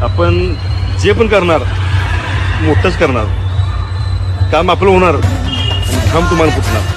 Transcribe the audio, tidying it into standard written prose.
आपण जे पण करणार मोठंच करणार. काम आपलं होणार, घाम तुम्हाला फुटणार.